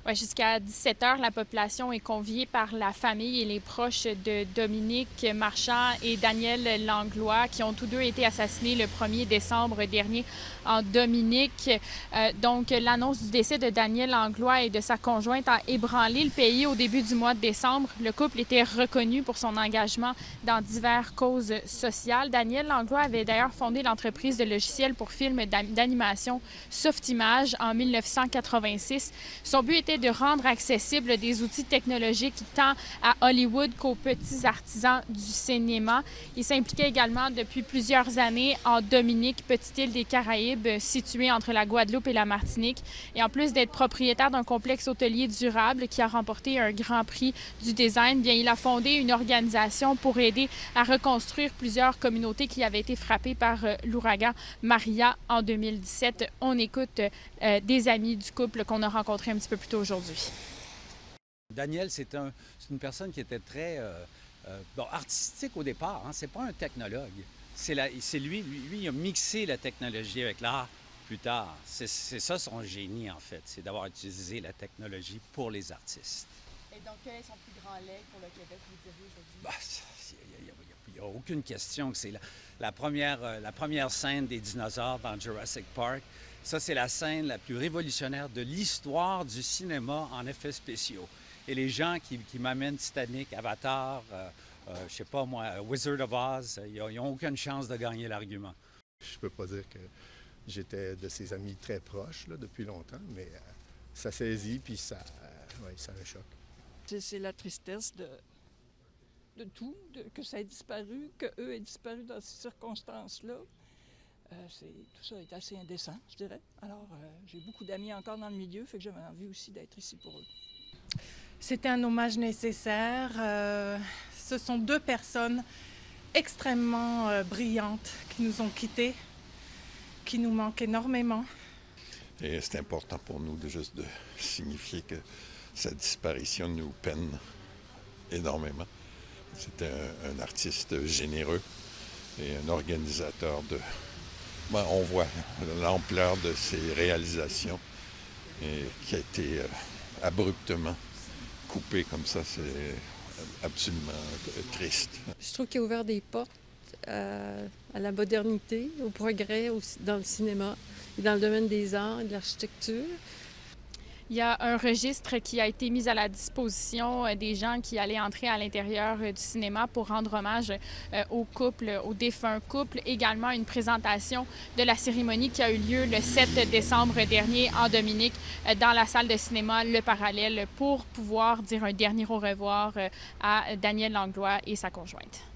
Ouais, jusqu'à 17 heures, la population est conviée par la famille et les proches de Dominique Marchand et Daniel Langlois, qui ont tous deux été assassinés le 1er décembre dernier en Dominique. Donc, l'annonce du décès de Daniel Langlois et de sa conjointe a ébranlé le pays au début du mois de décembre. Le couple était reconnu pour son engagement dans diverses causes sociales. Daniel Langlois avait d'ailleurs fondé l'entreprise de logiciels pour films d'animation Softimage en 1986. Son but était de rendre accessibles des outils technologiques tant à Hollywood qu'aux petits artisans du cinéma. Il s'impliquait également depuis plusieurs années en Dominique, petite île des Caraïbes située entre la Guadeloupe et la Martinique. Et en plus d'être propriétaire d'un complexe hôtelier durable qui a remporté un grand prix du design, bien, il a fondé une organisation pour aider à reconstruire plusieurs communautés qui avaient été frappées par l'ouragan Maria en 2017. On écoute des amis du couple qu'on a rencontrés un petit peu plus tôt aujourd'hui. Daniel, c'est une personne qui était très artistique au départ. Hein? C'est pas un technologue. C'est lui, il a mixé la technologie avec l'art plus tard. C'est ça son génie, en fait. C'est d'avoir utilisé la technologie pour les artistes. Et donc, quel est son plus grand legs pour le Québec, vous diriez aujourd'hui? Il n'y a aucune question que c'est la première scène des dinosaures dans Jurassic Park. Ça, c'est la scène la plus révolutionnaire de l'histoire du cinéma en effets spéciaux. Et les gens qui m'amènent Titanic, Avatar, je sais pas moi, Wizard of Oz, ils n'ont aucune chance de gagner l'argument. Je peux pas dire que j'étais de ses amis très proches là, depuis longtemps, mais ça saisit puis ça me choque. C'est la tristesse de tout, que ça ait disparu, qu'eux aient disparu dans ces circonstances-là. Tout ça est assez indécent, je dirais. Alors, j'ai beaucoup d'amis encore dans le milieu, fait que j'avais envie aussi d'être ici pour eux. C'était un hommage nécessaire. Ce sont deux personnes extrêmement brillantes qui nous ont quittés, qui nous manquent énormément. Et c'est important pour nous de signifier que sa disparition nous peine énormément. C'était un artiste généreux et un organisateur on voit l'ampleur de ses réalisations et qui a été abruptement coupé comme ça. C'est absolument triste. Je trouve qu'il a ouvert des portes à la modernité, au progrès aussi dans le cinéma et dans le domaine des arts et de l'architecture. Il y a un registre qui a été mis à la disposition des gens qui allaient entrer à l'intérieur du cinéma pour rendre hommage au couple, au défunt couple. Également une présentation de la cérémonie qui a eu lieu le 7 décembre dernier en Dominique dans la salle de cinéma Le Parallèle pour pouvoir dire un dernier au revoir à Daniel Langlois et sa conjointe.